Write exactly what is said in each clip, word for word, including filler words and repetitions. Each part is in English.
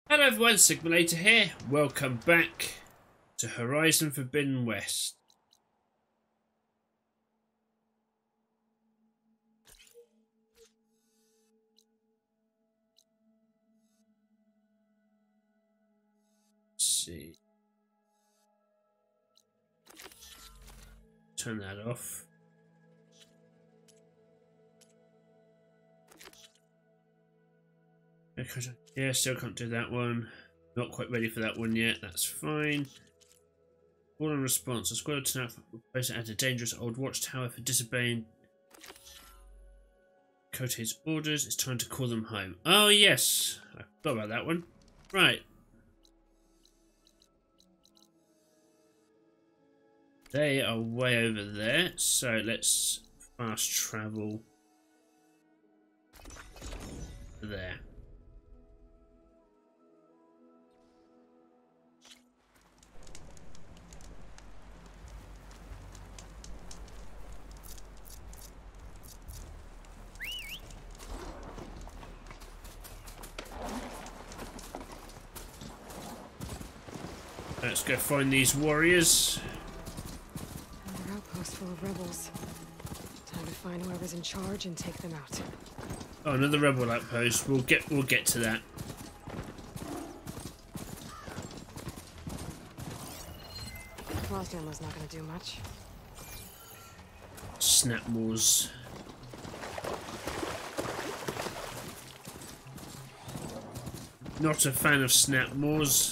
Hello everyone, Sigmalator here. Welcome back to Horizon Forbidden West. Let's see. Turn that off. Yeah, still can't do that one. Not quite ready for that one yet. That's fine. All in response. The squad tonight posted at a dangerous old watchtower for disobeying Kote's orders. It's time to call them home. Oh yes, I forgot about that one. Right. They are way over there, so let's fast travel there. Let's go find these warriors. Another outpost full of rebels. Time to find whoever's in charge and take them out. Oh, another rebel outpost. We'll get we'll get to that. Frost ammo's not gonna do much. Snapmaws. Not a fan of Snapmaws.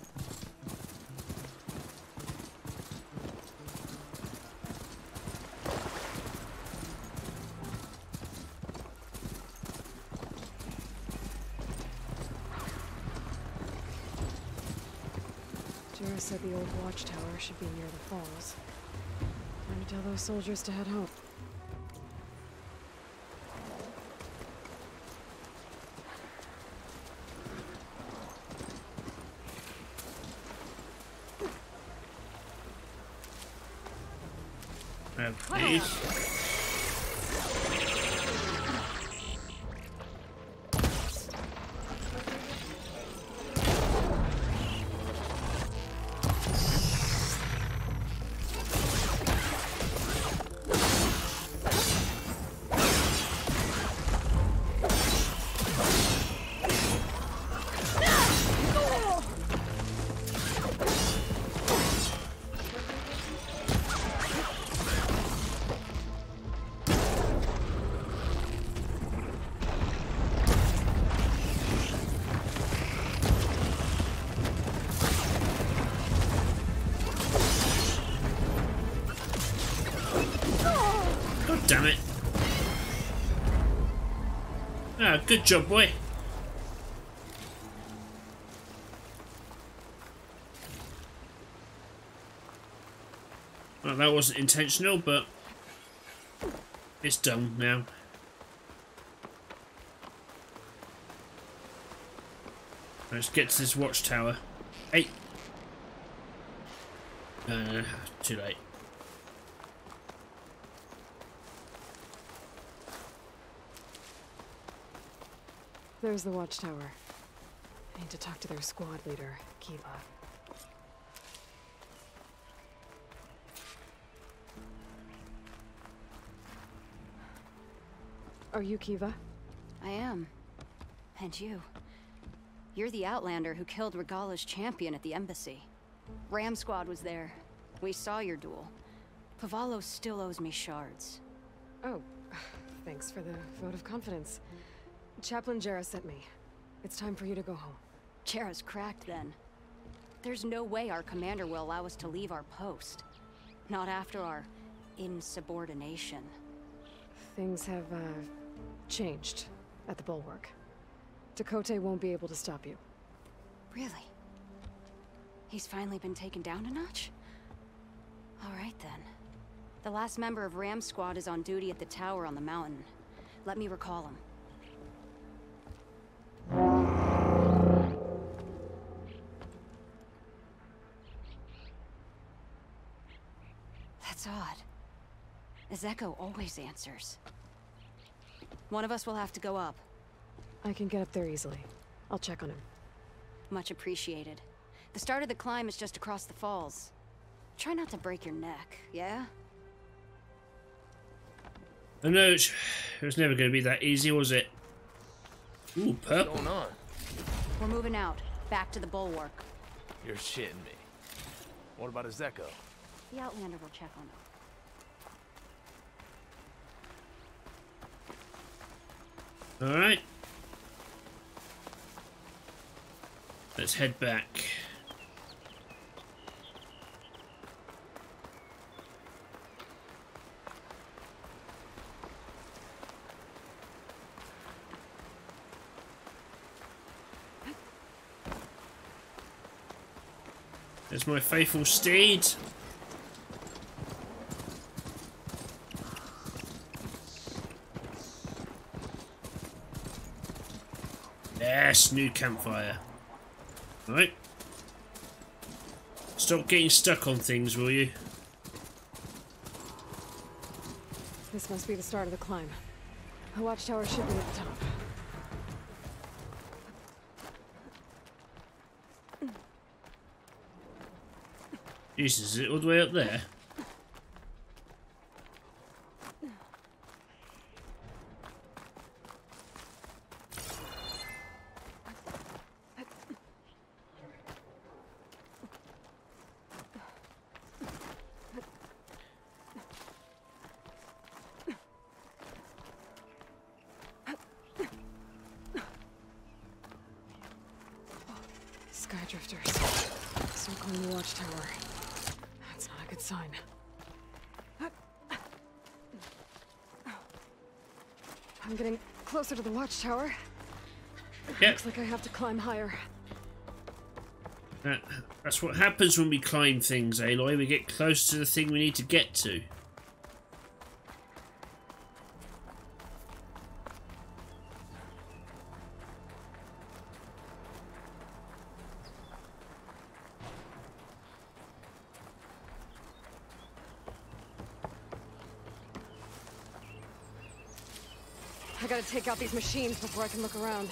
Jera said the old watchtower should be near the falls. Time to tell those soldiers to head home. Okay. Damn it. Ah, good job, boy. Well, that wasn't intentional, but it's done now. Let's get to this watchtower. Hey. No, no, no, too late. There's the watchtower. I need to talk to their squad leader, Kiva. Are you Kiva? I am. And you. You're the Outlander who killed Regala's champion at the embassy. Ram Squad was there. We saw your duel. Pavalo still owes me shards. Oh, thanks for the vote of confidence. Chaplain Jera sent me. It's time for you to go home. Jera's cracked then. There's no way our commander will allow us to leave our post. Not after our insubordination. Things have, uh, changed at the Bulwark. Tekote won't be able to stop you. Really? He's finally been taken down a notch? Alright then. The last member of Ram Squad is on duty at the tower on the mountain. Let me recall him. That's odd. Ezeko always answers. One of us will have to go up. I can get up there easily. I'll check on him. Much appreciated. The start of the climb is just across the falls. Try not to break your neck, yeah? I know it was never going to be that easy, was it? Ooh, purple. What's going on? We're moving out, back to the bulwark. You're shitting me. What about Azeko? The Outlander will check on them. Alright. Let's head back. There's my faithful steed. Yes, new campfire. Right. Stop getting stuck on things, will you? This must be the start of the climb. The watchtower should be at the top. Jesus, is it all the way up there? Skydrifters. Circling the watchtower. That's not a good sign. I'm getting closer to the watchtower. Yep. Looks like I have to climb higher. That, that's what happens when we climb things, Aloy. We get close to the thing we need to get to. I gotta take out these machines before I can look around.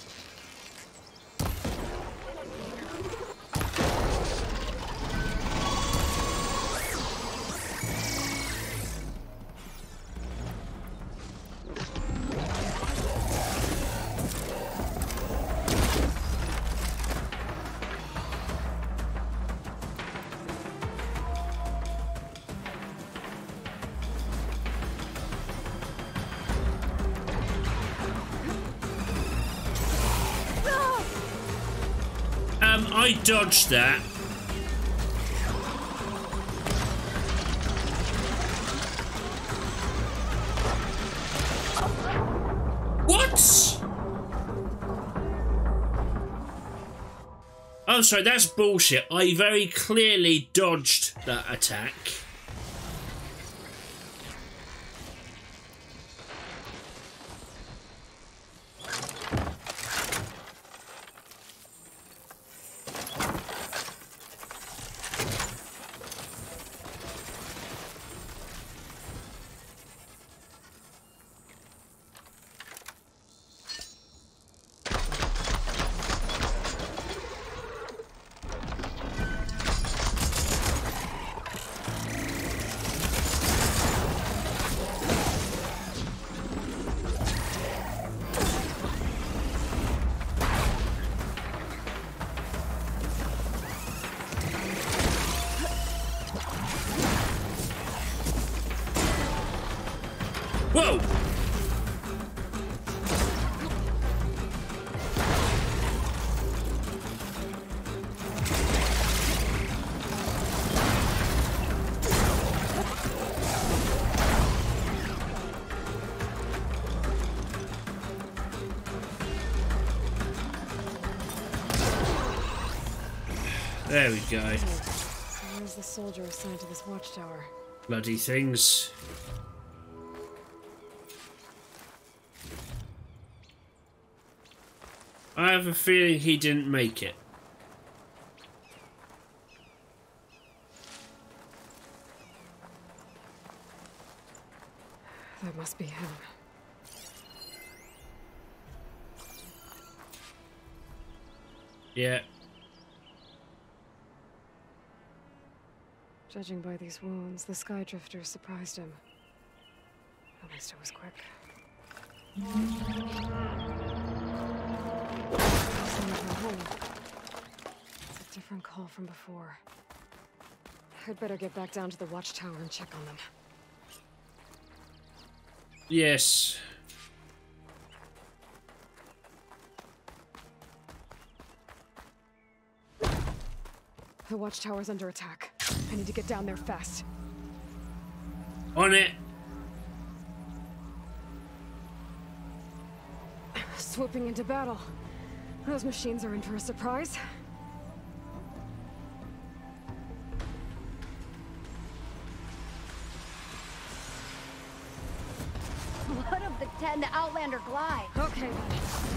Um, I dodged that. What? Oh, sorry, that's bullshit. I very clearly dodged that attack. Whoa! There we go. So where's the soldier assigned to this watchtower? Bloody things. I have a feeling he didn't make it. That must be him. Yeah. Judging by these wounds, the Sky Drifter surprised him. At least it was quick. It's a different call from before. I'd better get back down to the watchtower and check on them. Yes. The watchtower's under attack. I need to get down there fast. On it. Swooping into battle. Those machines are in for a surprise. What of the ten the Outlander glide? Okay, then.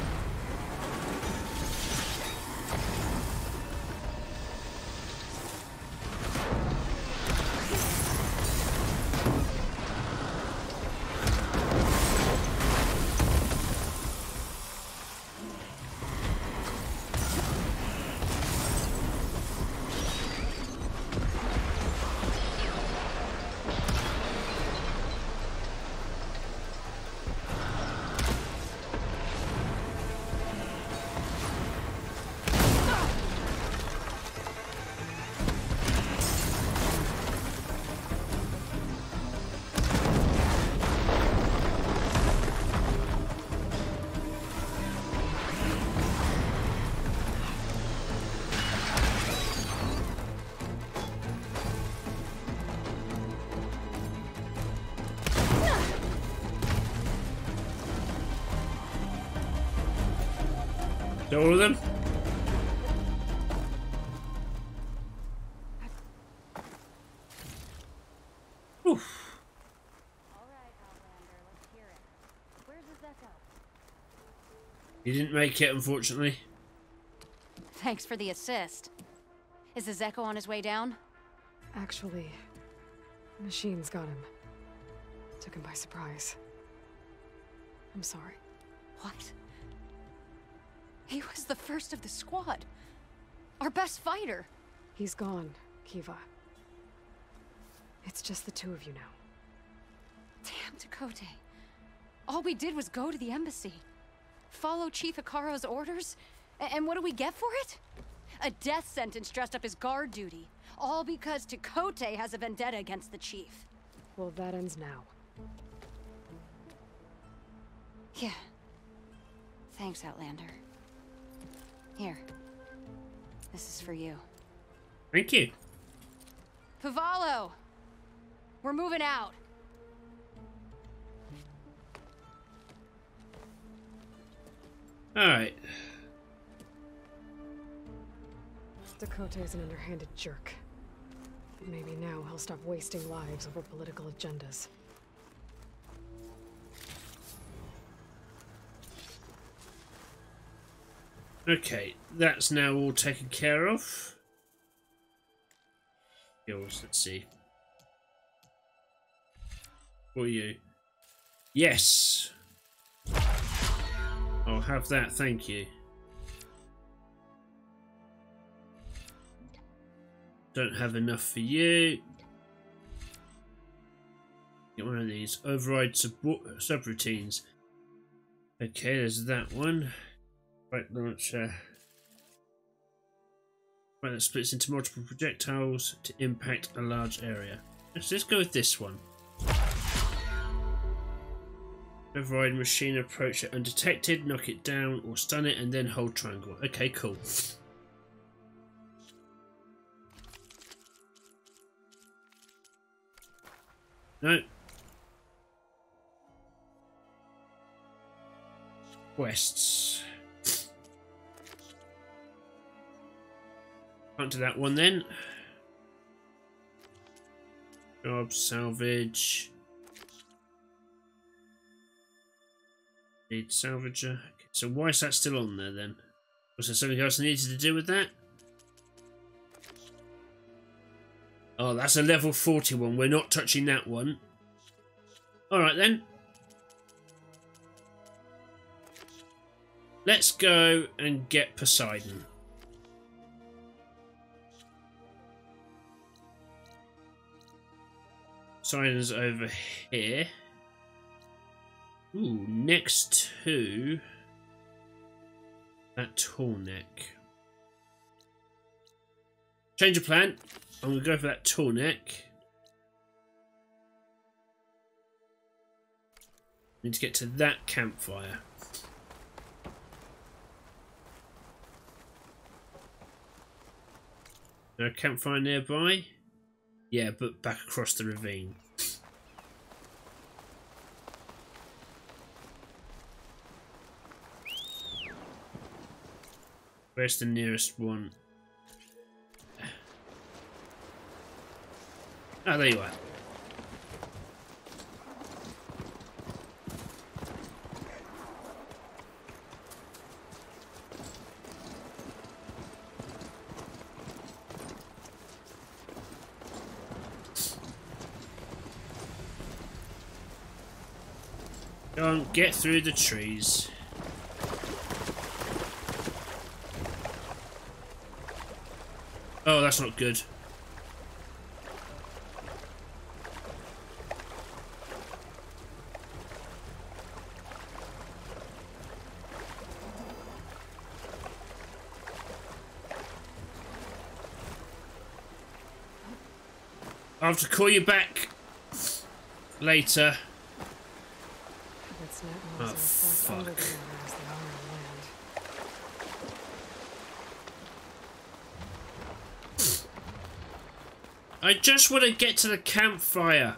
Is that all of them? Oof. All right, Outlander, let's hear it. Where's the Zeko? He didn't make it, unfortunately. Thanks for the assist. Is the Zeko on his way down? Actually, machines got him. Took him by surprise. I'm sorry. What? He was the first of the squad. Our best fighter. He's gone, Kiva. It's just the two of you now. Damn Tekotteh. All we did was go to the embassy. Follow Chief Hekarro's orders? A- and what do we get for it? A death sentence dressed up as guard duty. All because Tekotteh has a vendetta against the chief. Well, that ends now. Yeah. Thanks, Outlander. Here. This is for you. Thank you. Pavalo! We're moving out. Alright. Tekotteh is an underhanded jerk. But maybe now he'll stop wasting lives over political agendas. Okay, that's now all taken care of. Skills, let's see. For you. Yes! I'll have that, thank you. Don't have enough for you. Get one of these. Override sub subroutines. Okay, there's that one. Right launcher. Right, that splits into multiple projectiles to impact a large area. Let's just go with this one. Override machine, approach it undetected, knock it down or stun it, and then hold triangle. Okay, cool. No. Quests. Can't do that one then. Job, salvage. Need salvager. Okay, so why is that still on there then? Was there something else I needed to do with that? Oh, that's a level forty one. We're not touching that one. Alright then. Let's go and get Poseidon. Silence over here. Ooh, next to that tall neck. Change of plan. I'm going to go for that tall neck. Need to get to that campfire. No campfire nearby? Yeah, but back across the ravine. Where's the nearest one? Ah, there you are. Go on, get through the trees. Oh, that's not good. I'll have to call you back later. Oh, fuck. I just want to get to the campfire.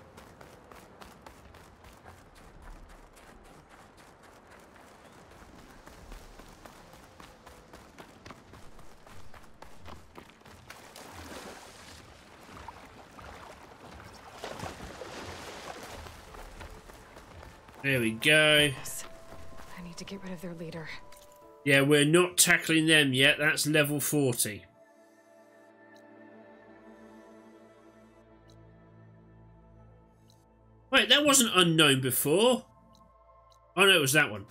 There we go. I need to get rid of their leader. Yeah, we're not tackling them yet. That's level forty. Wait, that wasn't unknown before. Oh no, it was that one.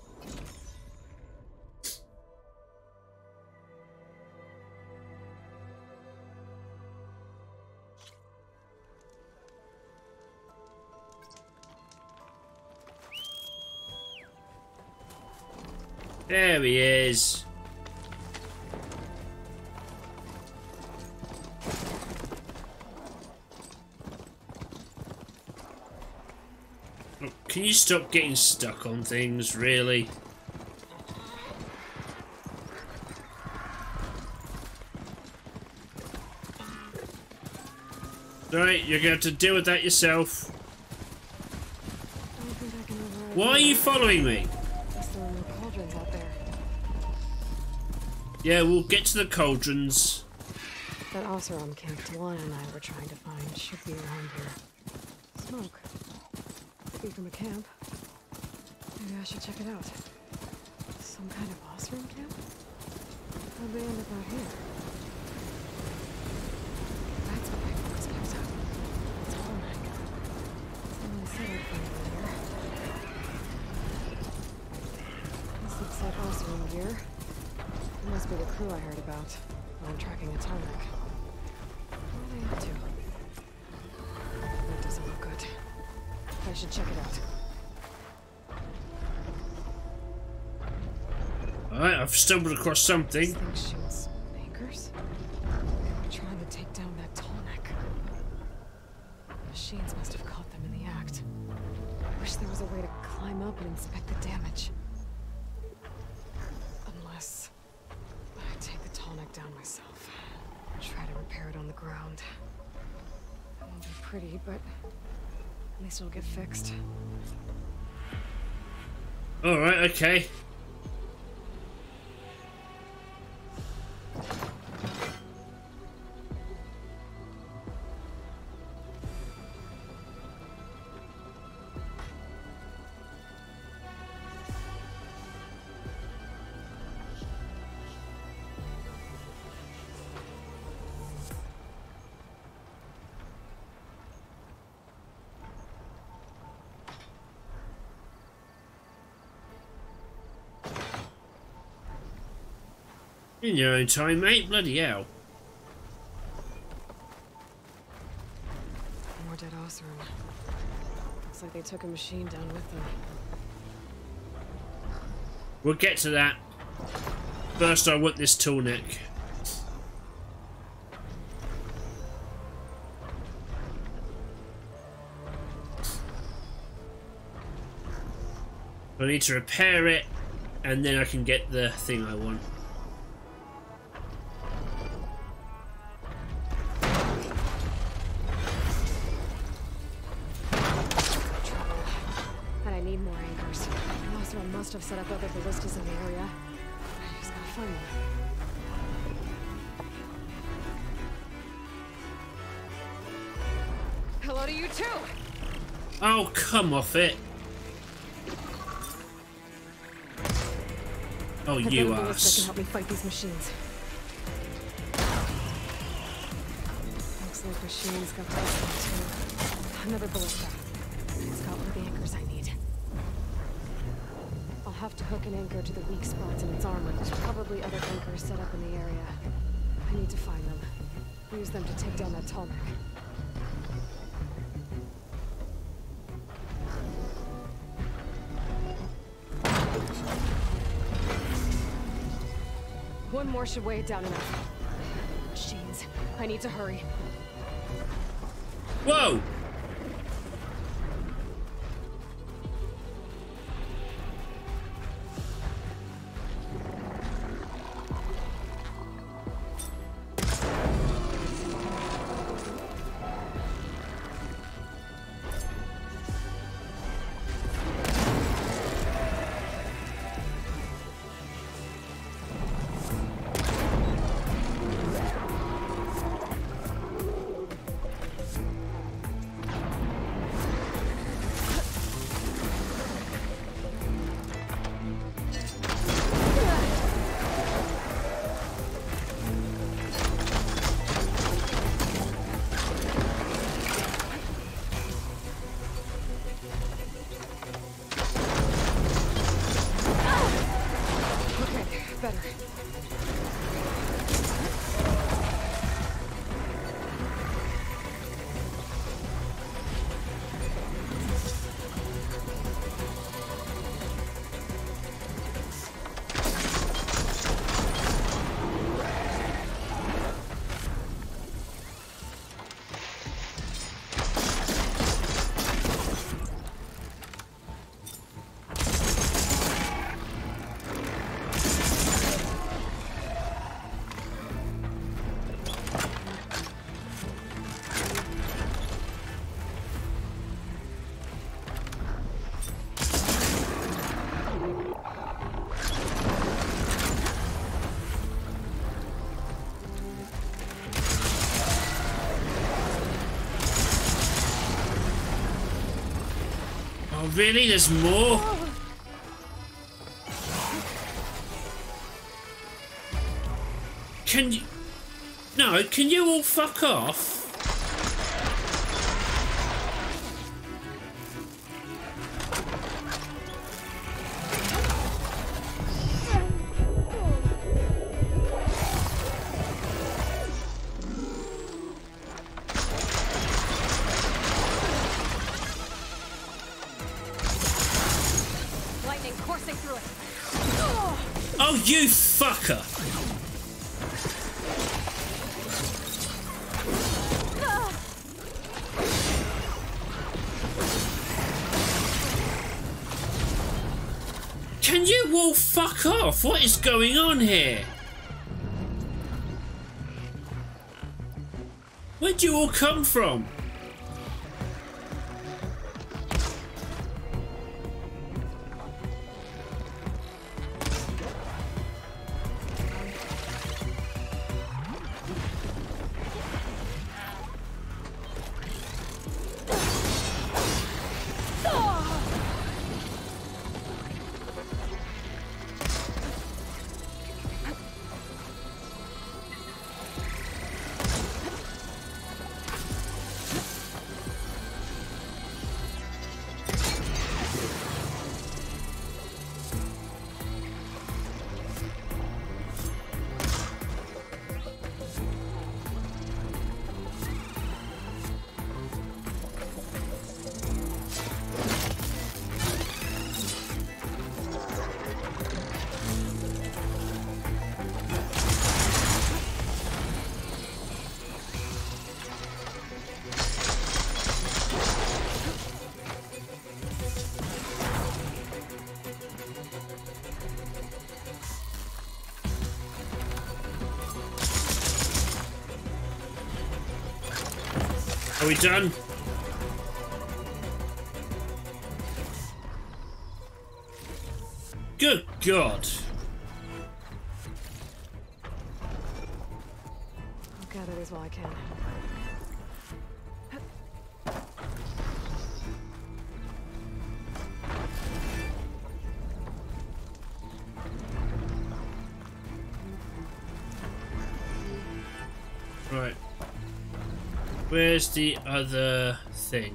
There he is. Look, can you stop getting stuck on things, really? Right, you're going to have to deal with that yourself. Why are you following me? Yeah, we'll get to the cauldrons. That Oseram camp Tawana and I were trying to find should be around here. Smoke. Be from a camp. Maybe I should check it out. Some kind of Oseram camp? How'd they end up out here? That's what my focus comes out. It's all night. Someone said I'd find it here. This looks like Oseram gear. It must be the crew I heard about when I'm tracking a Tarnak. What are they up to? That doesn't look good. I should check it out. Alright, I've stumbled across something. This thing shoots anchors? They were trying to take down that Tallneck. Machines must have caught them in the act. I wish there was a way to climb up and inspect the damage. Unless I take the Tallneck down myself. Try to repair it on the ground. It won't be pretty, but at least it'll get fixed. Alright, okay. In your own time, mate. Bloody hell. More dead Oseram. Looks like they took a machine down with them. We'll get to that. First, I want this tunic. I need to repair it, and then I can get the thing I want. And I need more anchors. Oseram must have set up other ballistas in the area. I just gotta find them. Hello to you too! Oh, come off it. Oh, I've you got a ballista ass. that can help me fight these machines. Looks like machines got this one too. Another ballista. It's got one of the anchors I need. I'll have to hook an anchor to the weak spots in its armor. There's probably other anchors set up in the area. I need to find them. Use them to take down that Tolmec. One more should weigh it down enough. Machines. I need to hurry. Whoa! Oh, really? There's more? Can you... No, can you all fuck off? Lightning coursing through it. Oh, you fucker! Can you all fuck off? What is going on here? Where'd you all come from? Are we done? Good God. I'll gather these while I can. Right. Where's the other thing?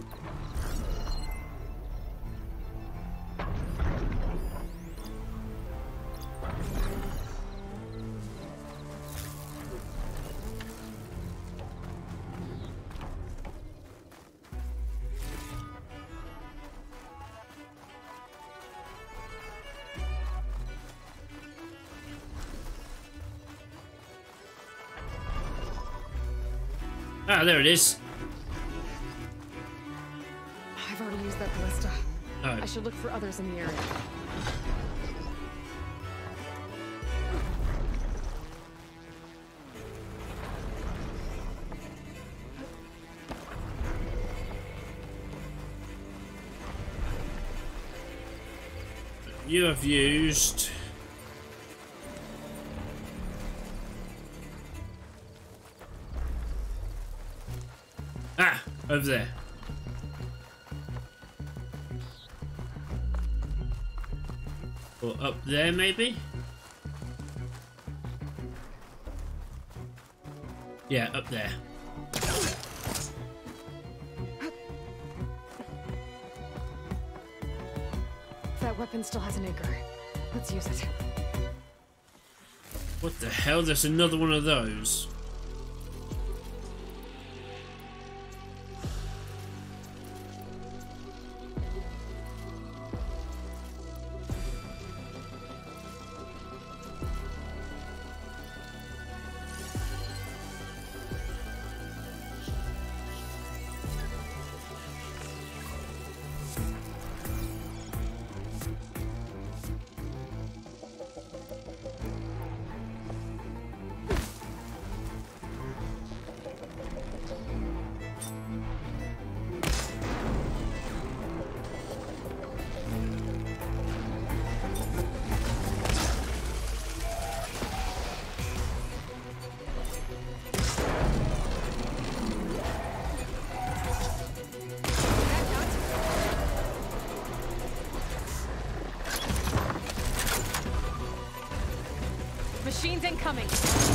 Ah, there it is. I've already used that ballista. Oh. I should look for others in the area. You have used... Ah! Over there. Or up there, maybe? Yeah, up there. That weapon still has an anchor. Let's use it. What the hell? There's another one of those. Machines incoming.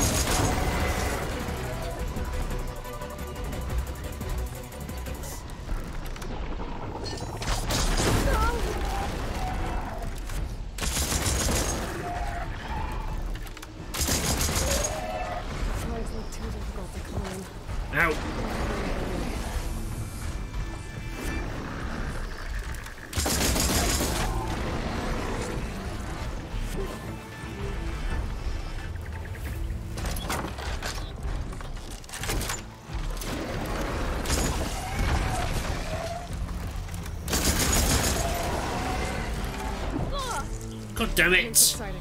Ow. God damn it! Exciting.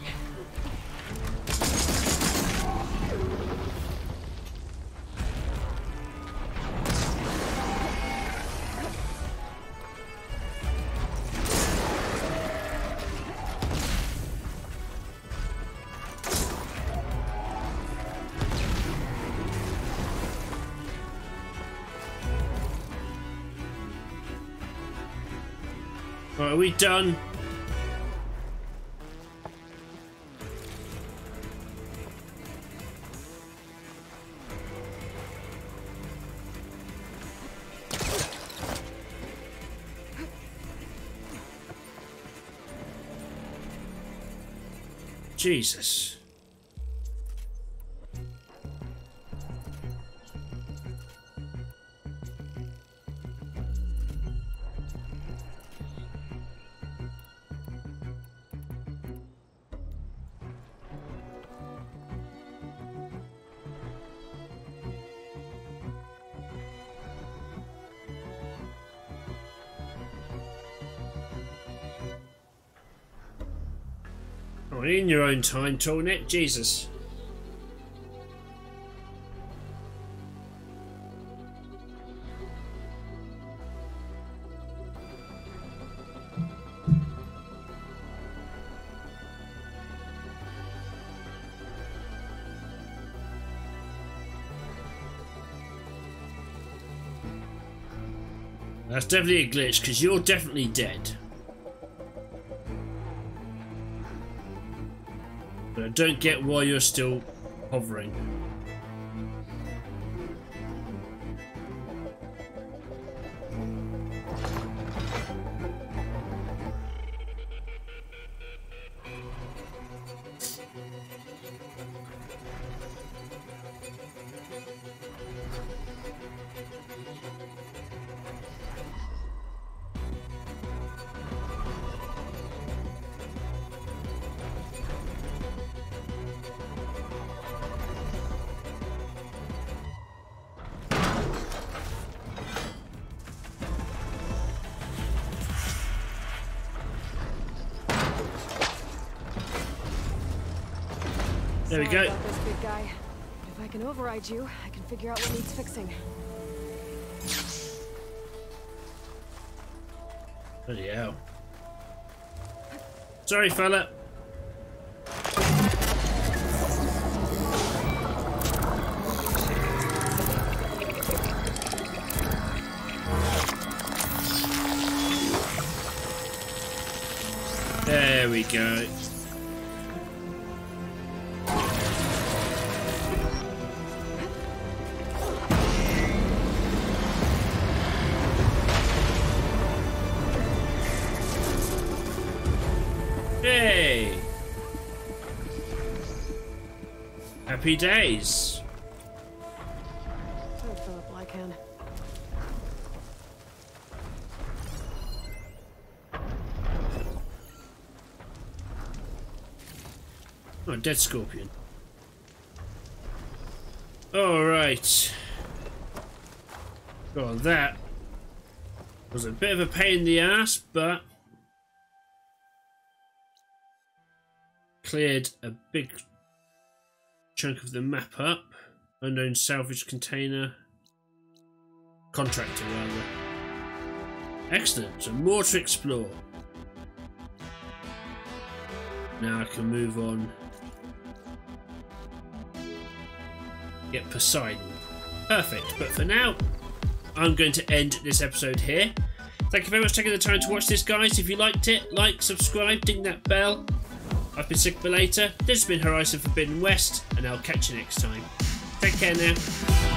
Right, are we done? Jesus. Oh, in your own time, Tornet. Jesus. That's definitely a glitch, because you're definitely dead. But I don't get why you're still hovering. There we Sorry go. about this, big guy. If I can override you, I can figure out what needs fixing. Bloody hell. Sorry, fella. There we go. Yay! Happy days. Oh, Philip Blackhand. Oh, dead scorpion. Alright. Well, that was a bit of a pain in the ass, but cleared a big chunk of the map up. Unknown salvage container. Contractor, rather. Excellent. So more to explore. Now I can move on. Get Poseidon. Perfect. But for now, I'm going to end this episode here. Thank you very much for taking the time to watch this, guys. If you liked it, like, subscribe, ding that bell. I've been Sigma Later. This has been Horizon Forbidden West, and I'll catch you next time. Take care now.